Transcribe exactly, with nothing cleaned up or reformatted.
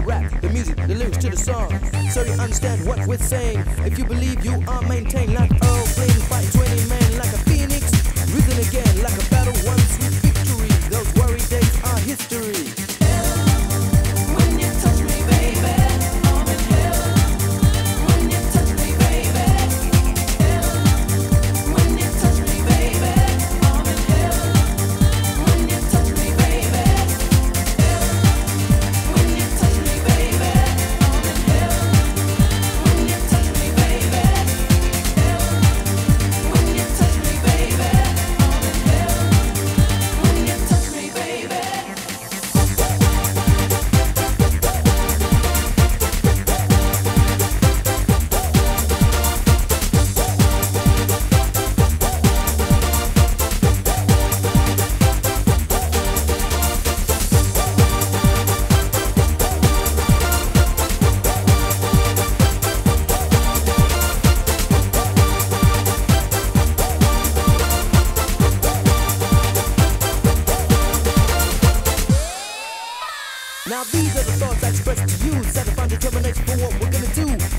rap, the music, the lyrics to the song, so you understand what we're saying. If you believe you are maintained like Earl Flynn, fight twenty men like a phoenix, risen again like a battle, one sweet victory. Those worry days are history. Now these are the thoughts I express to you, set upon determination for what we're gonna do.